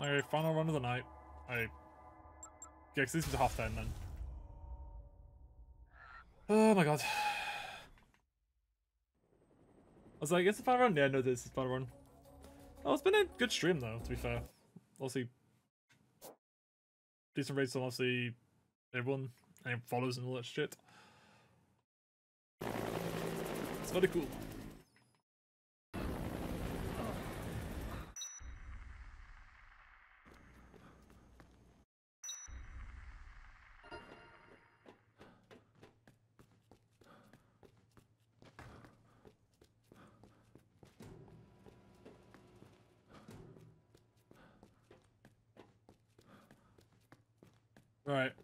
Okay, final run of the night. Yeah, because this is 10:30 then. Oh my god. I was like, it's a final run? Yeah, no, this is final run. Oh, it's been a good stream though, to be fair. Obviously, decent rates on obviously everyone and follows and all that shit. It's very cool. Right.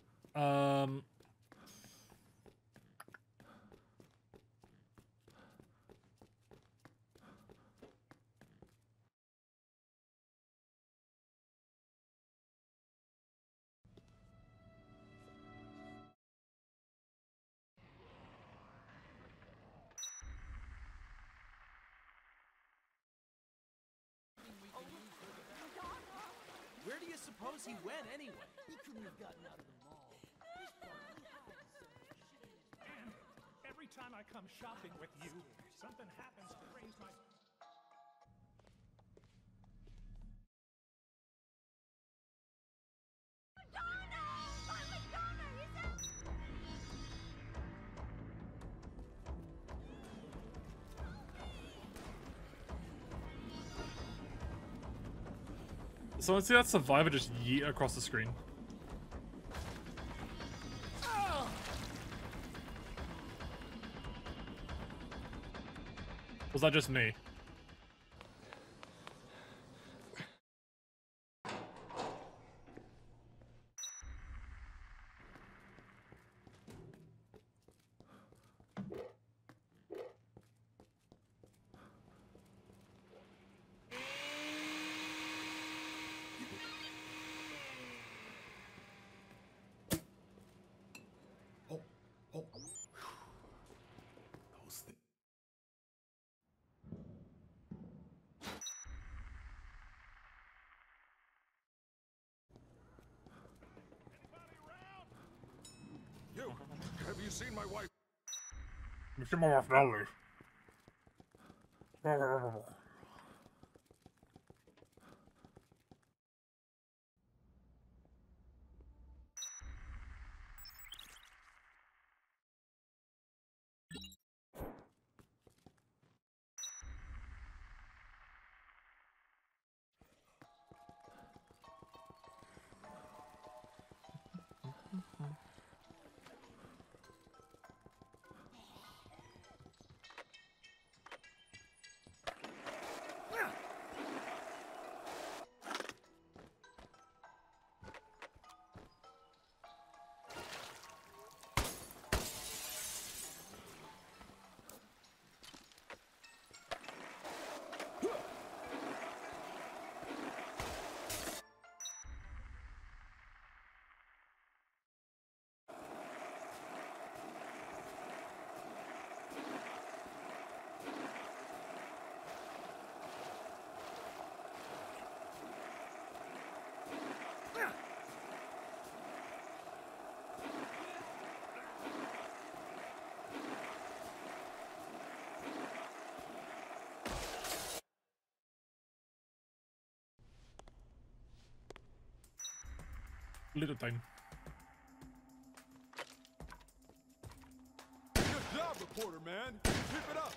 Where do you suppose he went anyway? He couldn't have gotten out of the mall. And every time I come shopping with you, something happens to raise my... So let's see that survivor just yeet across the screen. Was that just me? You, have you seen my wife? Little time. Good job, reporter man. Keep it up.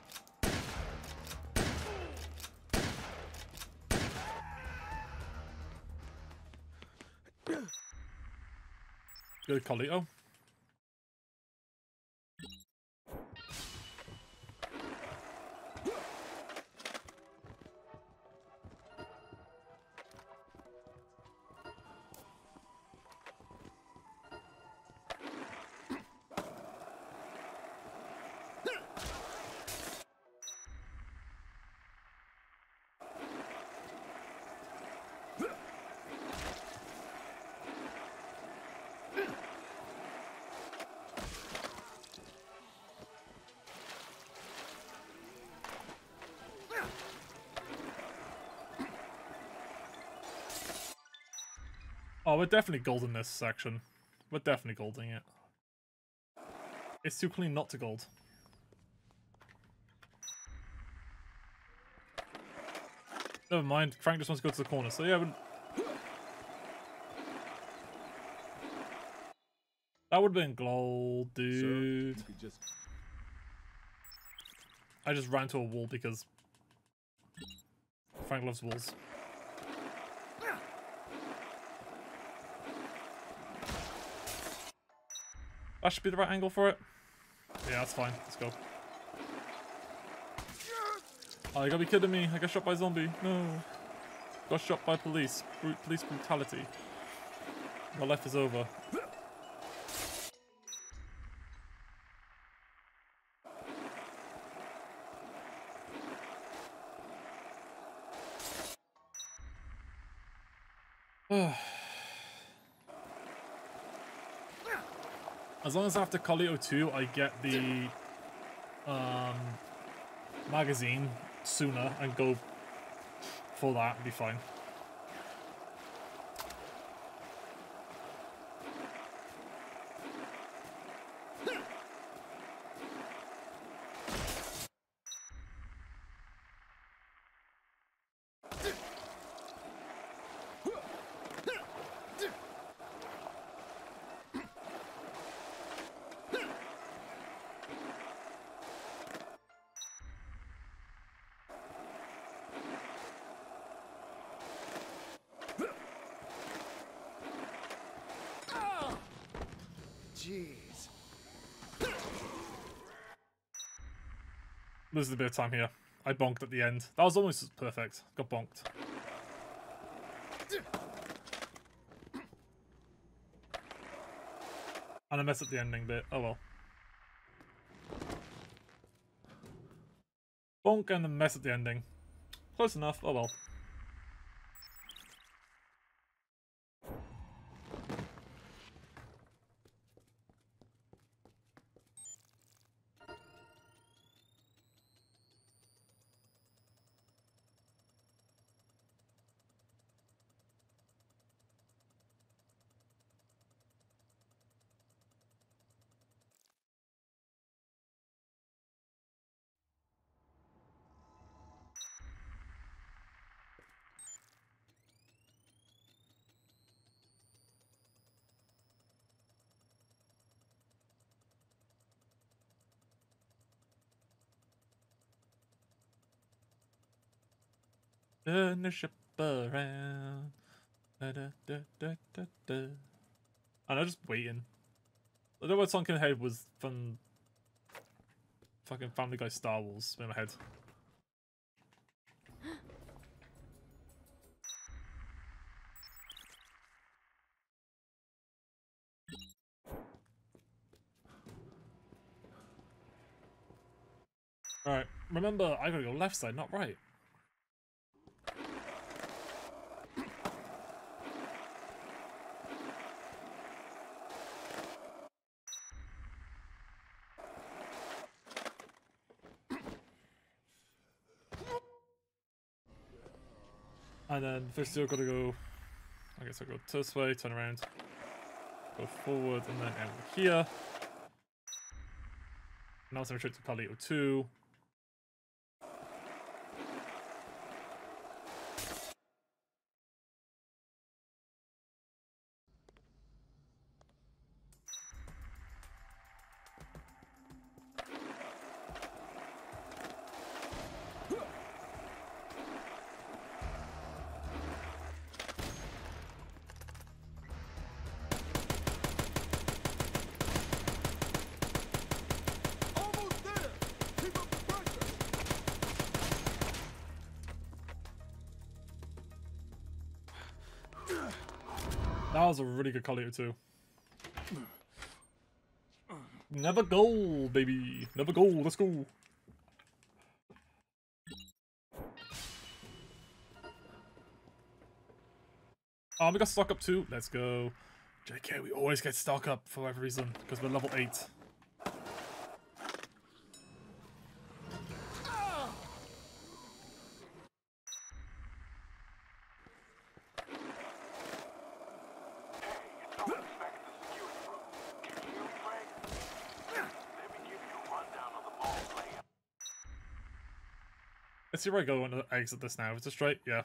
Good Colito. Oh, we're definitely golding this section. We're definitely golding it. It's too clean not to gold. Never mind, Frank just wants to go to the corner, so yeah, that would have been gold, dude. Sir, you could just... I just ran to a wall because Frank loves walls. That should be the right angle for it. Yeah, that's fine. Let's go. Oh, you gotta be kidding me. I got shot by a zombie. No. Got shot by police. Police brutality. My life is over. As long as after Colito 2 I get the magazine sooner and go for that, it'll be fine. Jeez. Losing a bit of time here. I bonked at the end. That was almost perfect. Got bonked. And I messed up the ending bit. Oh well. Bonk and then mess up the ending. Close enough. Oh well. Turn the ship around. Da, da, da, da, da, da. And I'm just waiting. I don't know what song in my head was from fucking Family Guy Star Wars in my head. Alright, remember, I gotta go left side, not right. And then first two, I've got to go. I guess I'll go this way, turn around, go forward, and then end here. Now it's retreat to Colito 2. Almost there! Keep up the pressure! That was a really good Colito 2. Never goal, baby. Never goal. Let's go. Oh, we got stock up too. Let's go. JK, we always get stock up for whatever reason because we're level 8. Let's see where I go when I exit this now. Is it straight? Yeah.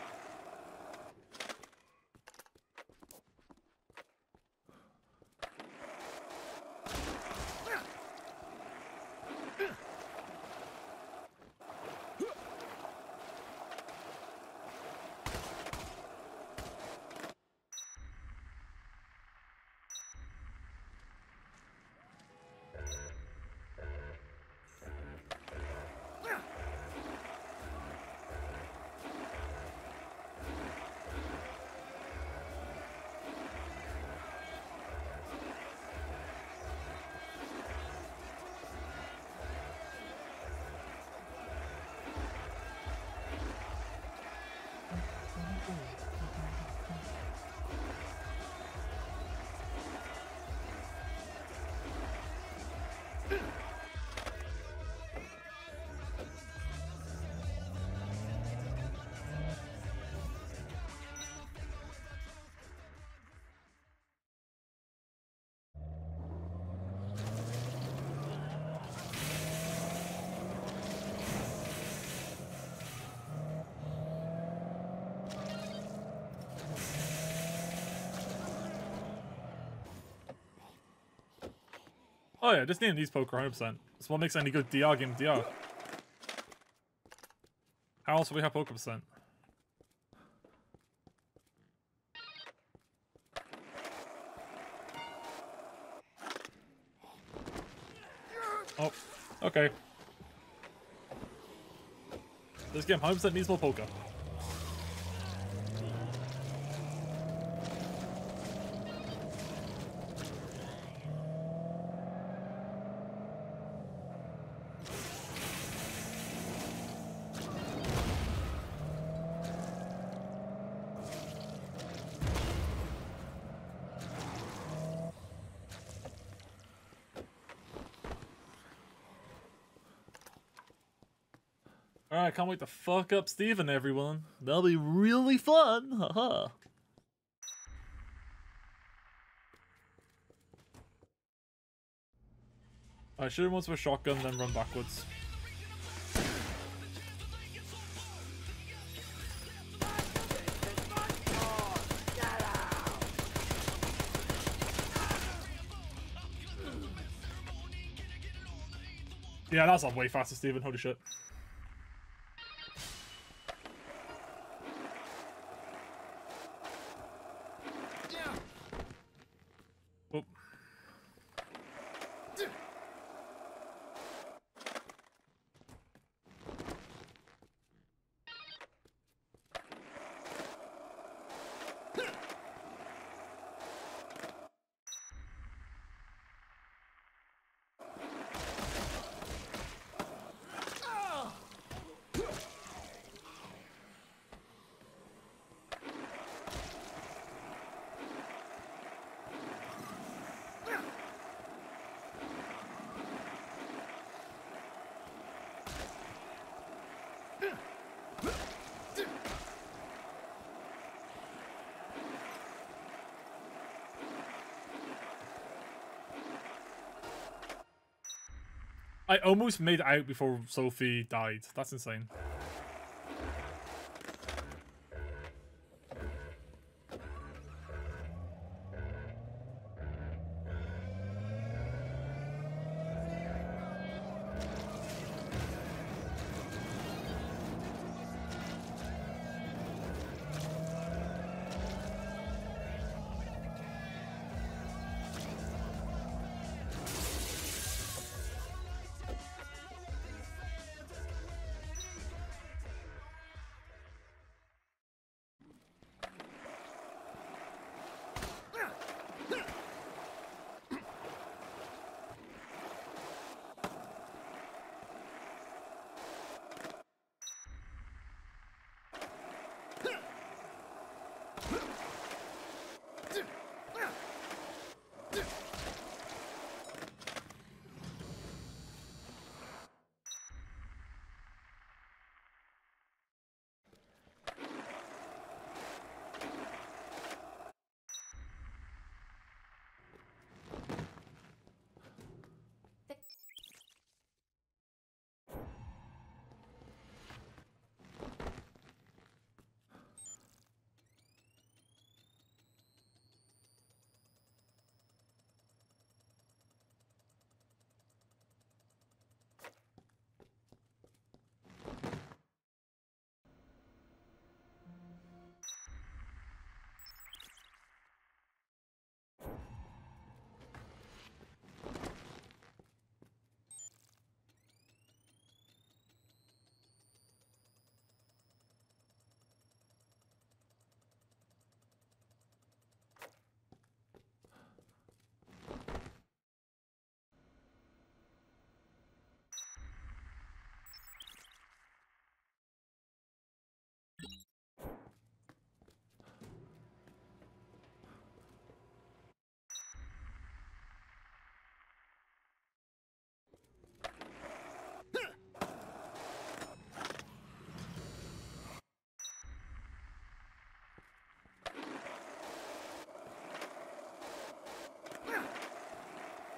Oh yeah, this name needs poker 100%. That's what makes any good DR game DR. How else will we have poker percent? Oh, okay. This game 100% needs more poker. Alright, can't wait to fuck up Steven, everyone. That'll be really fun. Haha. I shoot him once with a shotgun, then run backwards. Yeah, that's way faster, Steven. Holy shit. Oh. I almost made it out before Sophie died. That's insane.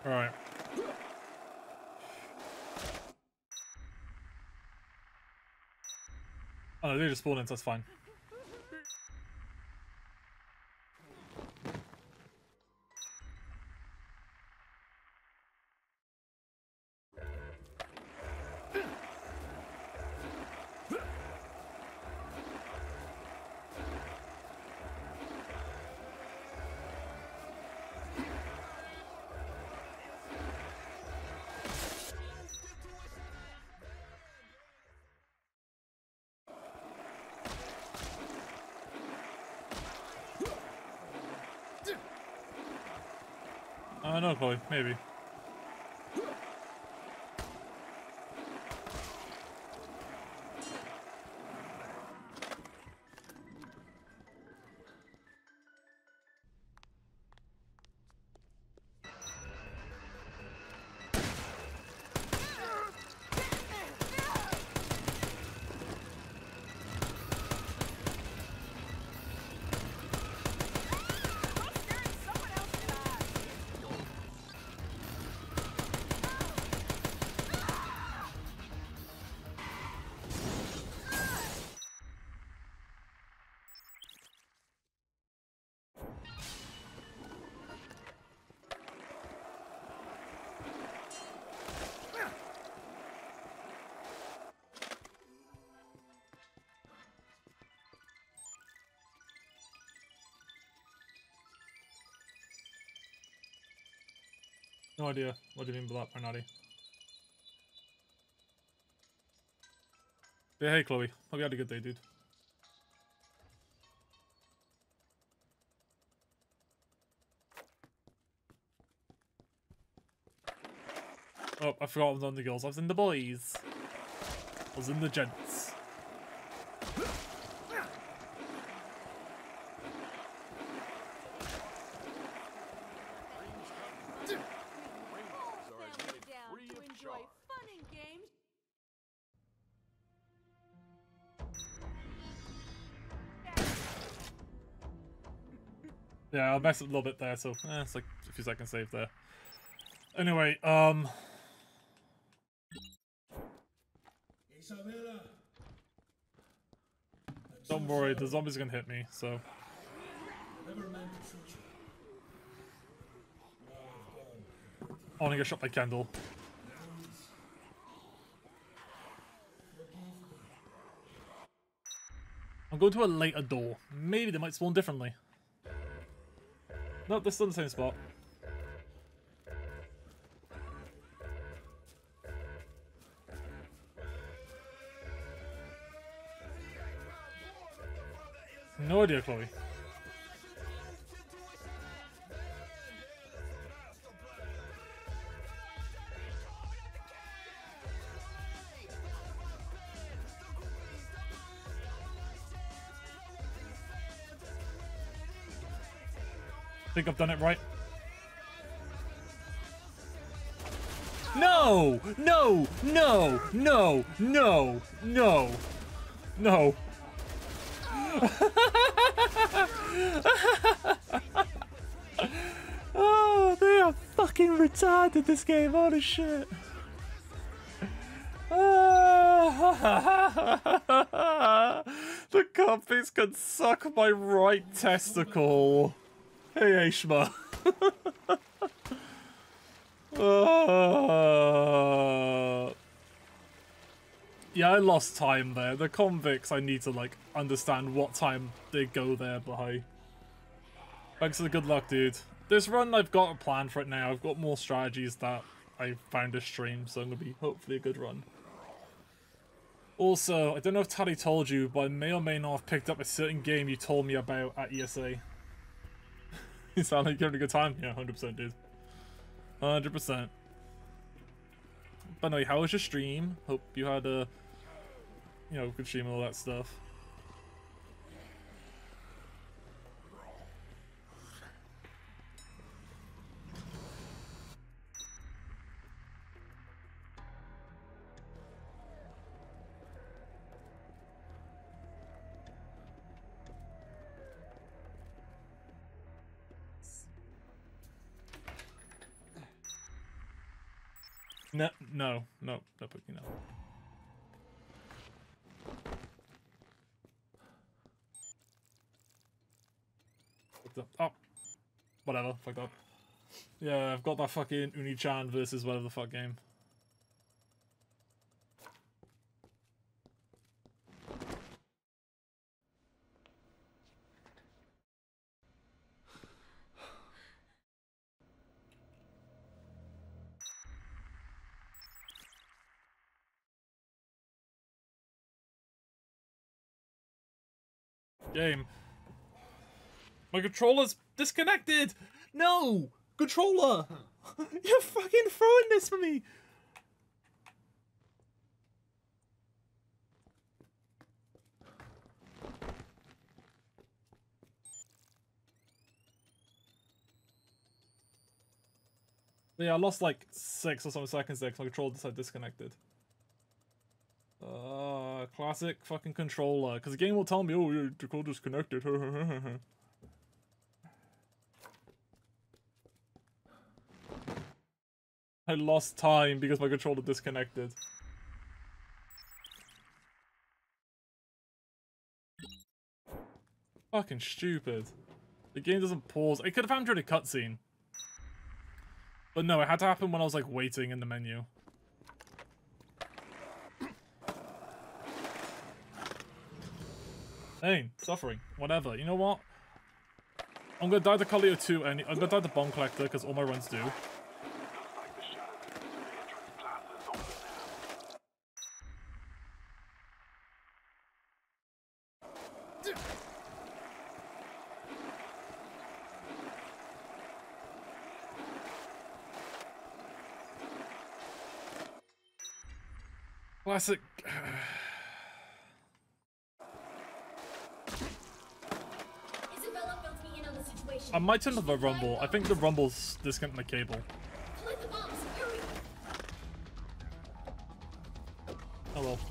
Alright. Oh no, they just spawned in, so that's fine. I don't know, Chloe. Maybe. No idea. What do you mean by that, Bernardi? Yeah, hey, Chloe. Hope you had a good day, dude. Oh, I forgot I was on the girls. I was in the boys. I was in the gents. Yeah, I messed up a little bit there, so it's like a few seconds save there. Anyway, don't worry, the zombies are gonna hit me, so. I wanna get shot by Kendall. I'm going to a later door. Maybe they might spawn differently. Nope, they're still in the same spot. No idea, Chloe. Think I've done it right. No! No! No! No! No! No! No! Oh, they are fucking retarded, this game. Holy shit. The copies can suck my right testicle. Hey, Ashma. Yeah, I lost time there. The convicts, I need to, like, understand what time they go there by. Thanks for the good luck, dude. This run, I've got a plan for it now. I've got more strategies that I found this stream, so I'm going to be hopefully a good run. Also, I don't know if Tally told you, but I may or may not have picked up a certain game you told me about at ESA. You sound like you're having a good time? Yeah, 100%, dude. 100%. But anyway, how was your stream? Hope you had a, good stream and all that stuff. No, no, no, no, Pookie, no. What the? Oh, whatever. Fucked up. Yeah, I've got that fucking Uni-chan versus whatever the fuck game. Game. My controller's disconnected! No! Controller! You're fucking throwing this for me! Yeah, I lost like 6 or some seconds there because my controller decided disconnected. Classic fucking controller. Because the game will tell me, oh, your controller's disconnected. I lost time because my controller disconnected. Fucking stupid. The game doesn't pause. It could have happened during a cutscene. But no, it had to happen when I was like waiting in the menu. Pain, suffering, whatever. You know what? I'm gonna die to Kaleo 2 and I'm gonna die to Bomb Collector because all my runs do. Classic. Isabella filled me in on the situation. I might turn to the Rumble. I think the Rumble's disconnecting the cable. Plant the bombs, hurry! Oh well.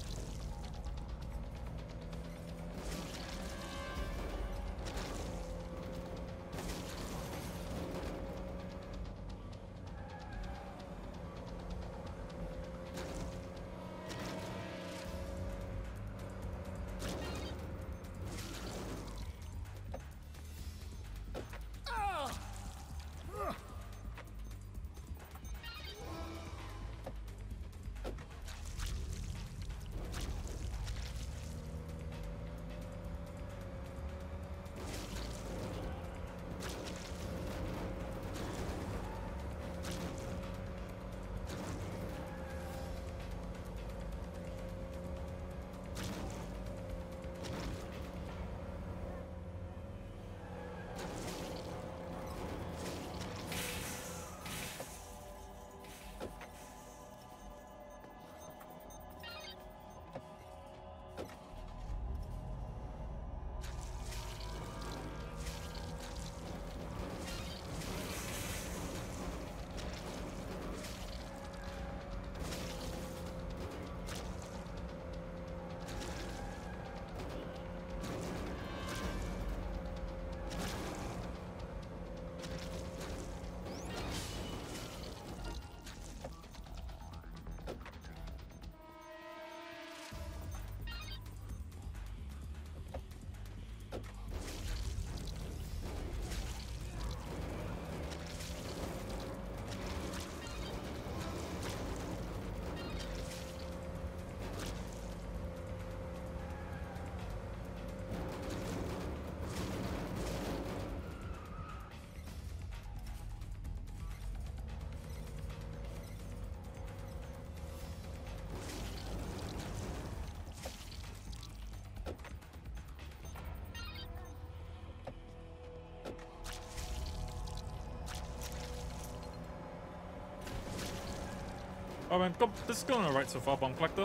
Oh man, this is going alright so far, Bomb Collector.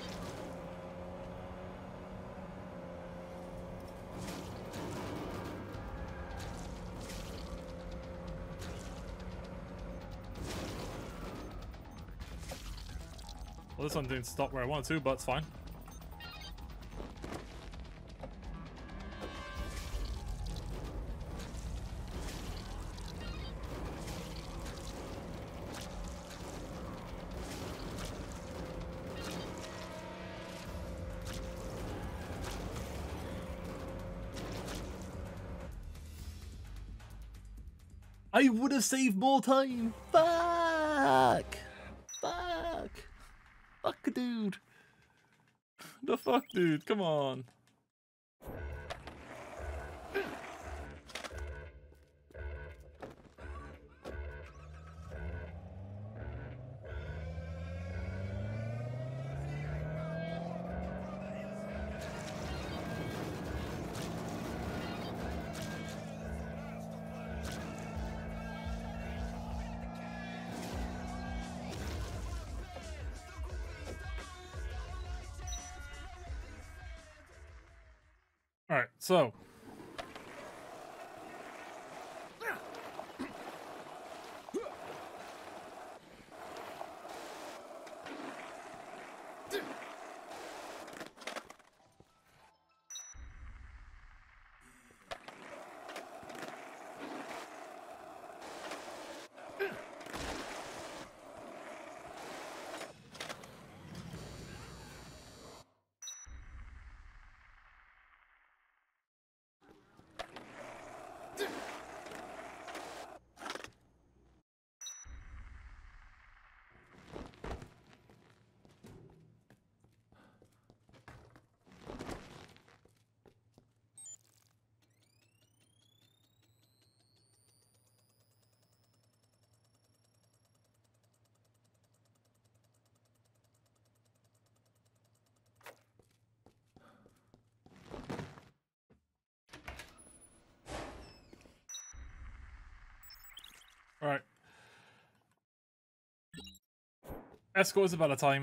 Well, this one didn't stop where I wanted to, but it's fine. I would have saved more time. Fuck. Fuck. Fuck, dude. The fuck, dude. Come on. Alright, so. Alright. Escort is about a time.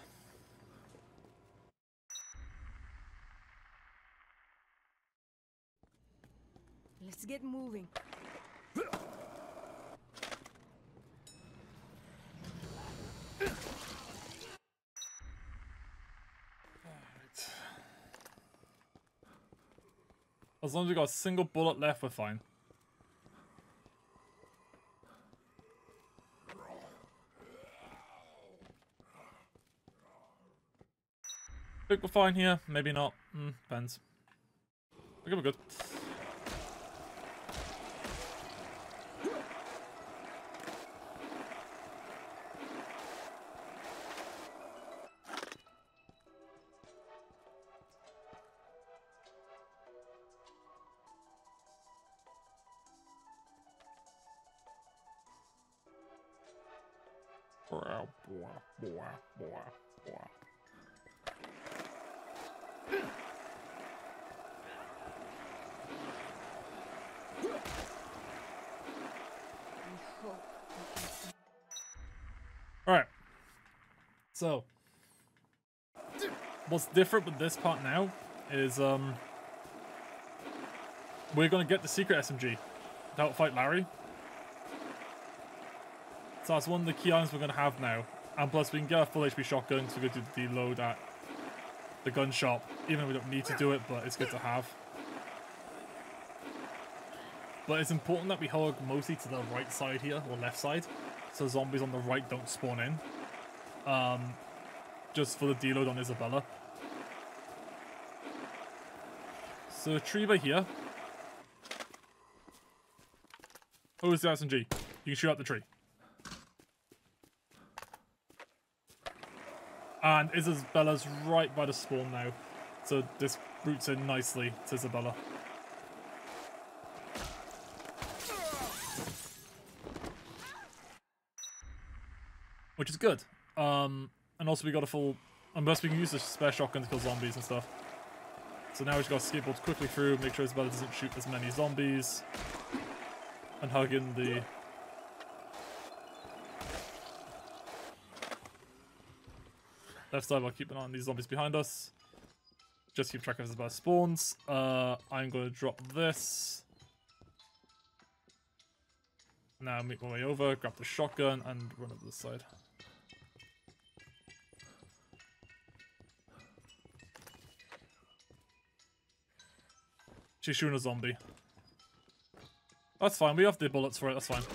Let's get moving. As long as we got a single bullet left, we're fine. I think we're fine here. Maybe not. Depends. I think we're good. Alright. So. What's different with this part now is, we're gonna get the secret SMG to outfight Larry. So that's one of the key items we're gonna have now. And plus we can get a full HP shotgun, so we're gonna do the deload at the gun shop. Even though we don't need to do it, but it's good to have. But it's important that we hold mostly to the right side here, or left side. So zombies on the right don't spawn in. Just for the deload on Isabella. So tree by here. Oh, it's the SMG. You can shoot out the tree. And Isabella's right by the spawn now. So this routes in nicely to Isabella. Which is good. And also we got a full... Unless we can use the spare shotgun to kill zombies and stuff. So now we just got to skateboard quickly through, make sure Isabella doesn't shoot as many zombies. And hug in the... left side while keeping an eye on these zombies behind us. Just keep track of Isabella spawns. I'm going to drop this. Now make my way over, grab the shotgun, and run up this side. She's shooting a zombie. That's fine, we have the bullets for it, that's fine.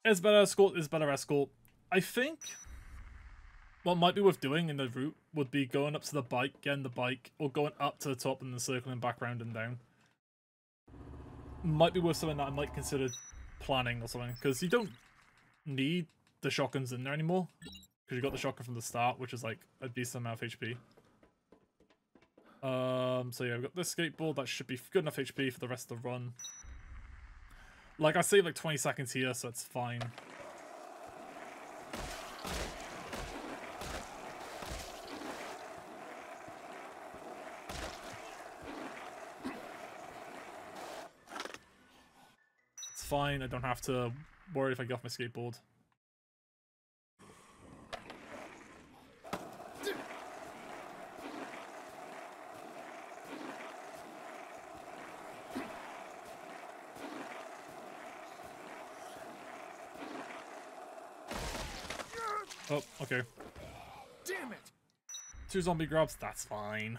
Is better escort, is better escort. I think what might be worth doing in the route would be going up to the bike, getting the bike, or going up to the top and then circling back round and down. Might be worth something that I might consider planning or something, because you don't need the shotguns in there anymore, because you got the shotgun from the start, which is like a decent amount of HP. So yeah, we've got this skateboard, that should be good enough HP for the rest of the run. Like, I saved like 20 seconds here, so it's fine. It's fine, I don't have to worry if I get off my skateboard. Oh, okay. Damn it! 2 zombie grabs, that's fine.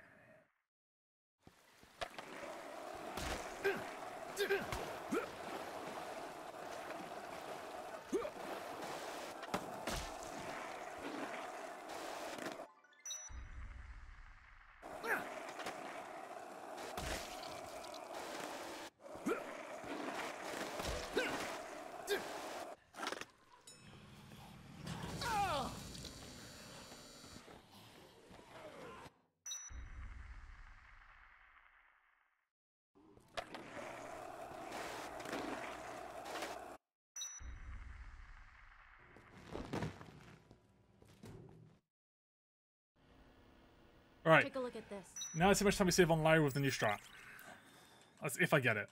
Alright, Take a look at this. now let's see how much time we save on Lyra with the new strat. That's if I get it.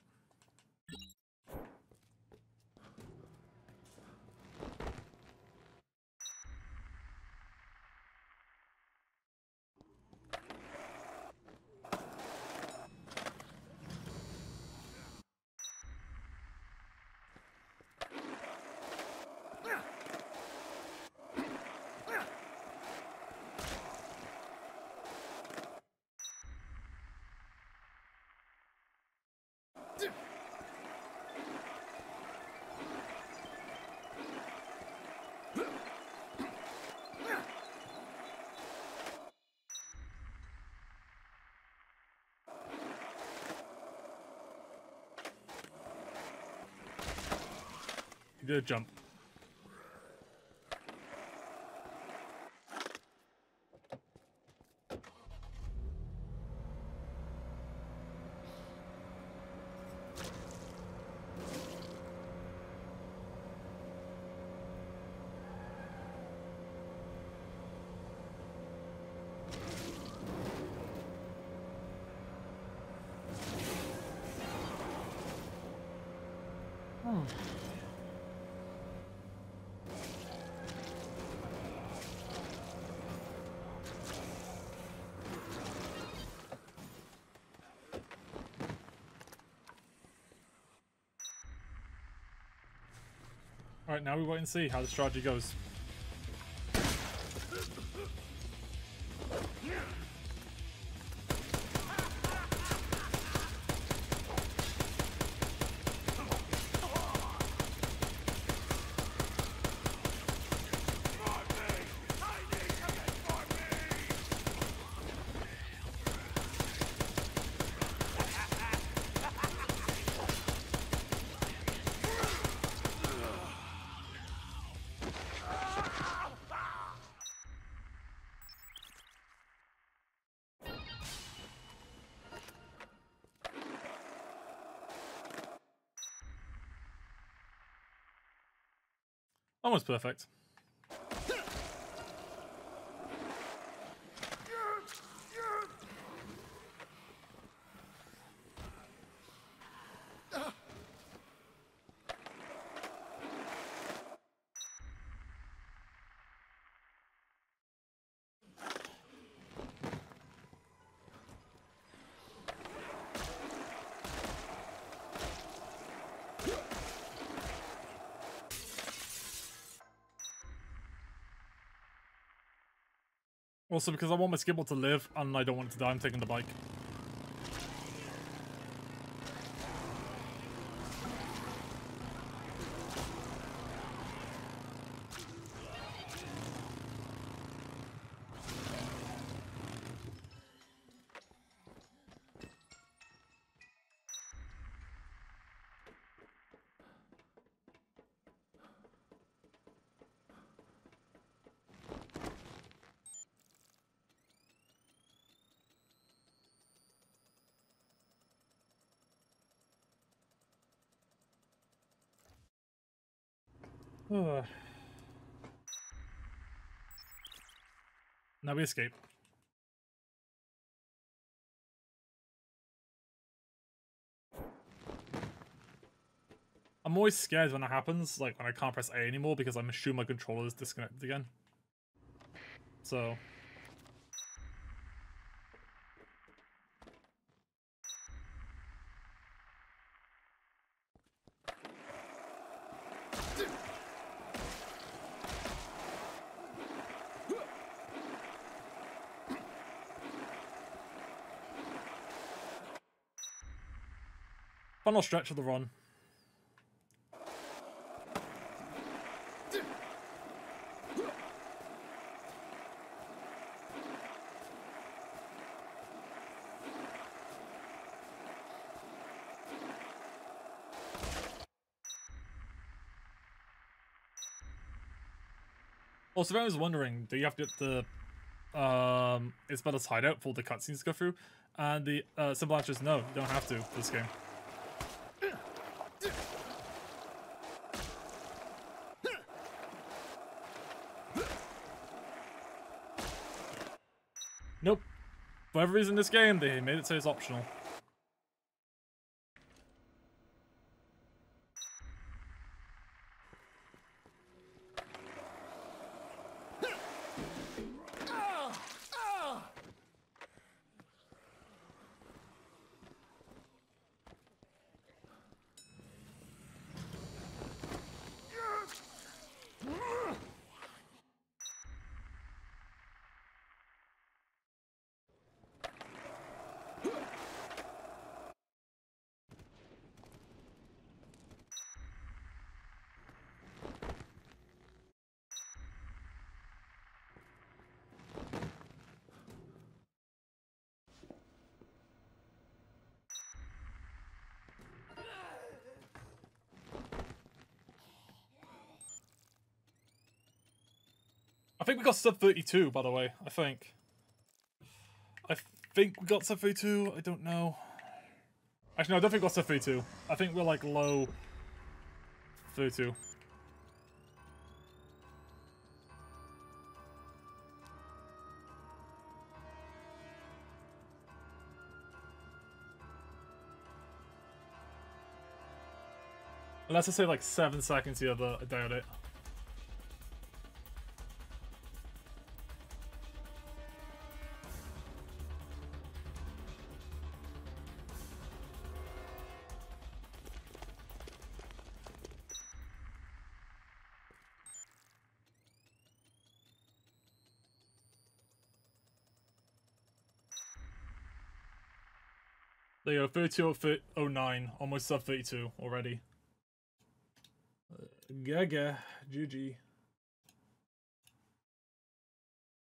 You did a jump. Alright, now we wait and see how the strategy goes. Almost perfect. Also, because I want my skateboard to live and I don't want it to die, I'm taking the bike. Now we escape. I'm always scared when it happens, like when I can't press A anymore, because I'm assuming my controller is disconnected again. So... Final stretch of the run. Also, if I was wondering, do you have to get the Isabella's hideout for the cutscenes to go through? And the simple answer is no, you don't have to for this game. Nope. For whatever reason in this game, they made it so it's optional. I think we got sub 32, by the way. I think we got sub 32. I don't know. Actually, no, I don't think we got sub 32. I think we're like low 32. Unless I say like 7 seconds here, but I doubt it. There you go, 32.09, almost sub 32 already. Gaga, GG.